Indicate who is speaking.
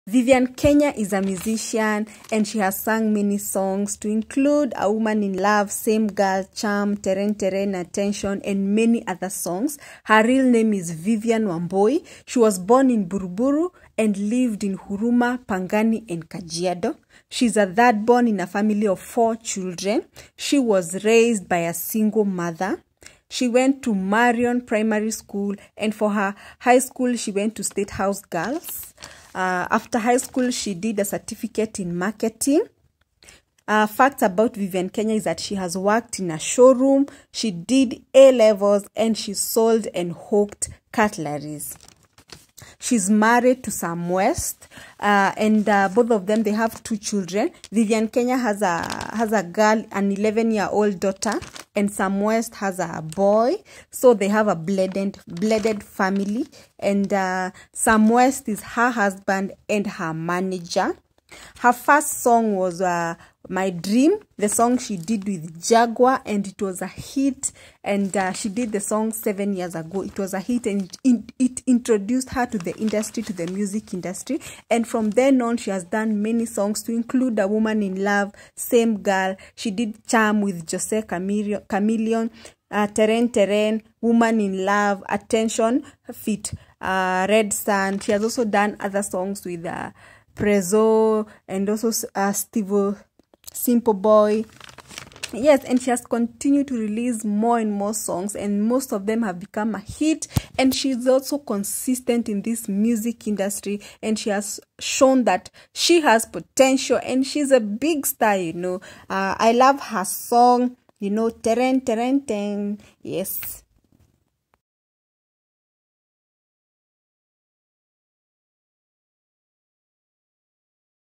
Speaker 1: Vivian Kenya is a musician and she has sung many songs to include A Woman in Love, Same Girl, Charm, Teren Teren, Attention, and many other songs. Her real name is Vivian Wamboi. She was born in Buruburu and lived in Huruma, Pangani, and Kajiado. She's a third born in a family of 4 children. She was raised by a single mother. She went to Marion Primary School, and for her high school, she went to State House Girls. After high school, she did a certificate in marketing. Facts about Vivian Kenya is that she has worked in a showroom, she did A-levels, and she sold and hawked cutleries. She's married to Sam West, and both of them, they have 2 children. Vivian Kenya has a girl, an 11-year-old daughter, and Sam West has a boy. So they have a blended family. And Sam West is her husband and her manager. Her first song was My Dream, the song she did with Jaguar, and it was a hit. And she did the song 7 years ago. It was a hit, and it introduced her to the industry, to the music industry. And from then on, she has done many songs to include A Woman in Love, Same Girl. She did Charm with Jose Chameleon, Teren Teren, Woman in Love, Attention, Fit, Red Sun. She has also done other songs with Prezzo and also Steve Simple Boy. Yes, and she has continued to release more and more songs, and most of them have become a hit. And she's also consistent in this music industry, and she has shown that she has potential, and she's a big star, you know. I love her song, you know, Teren Teren Ten. Yes.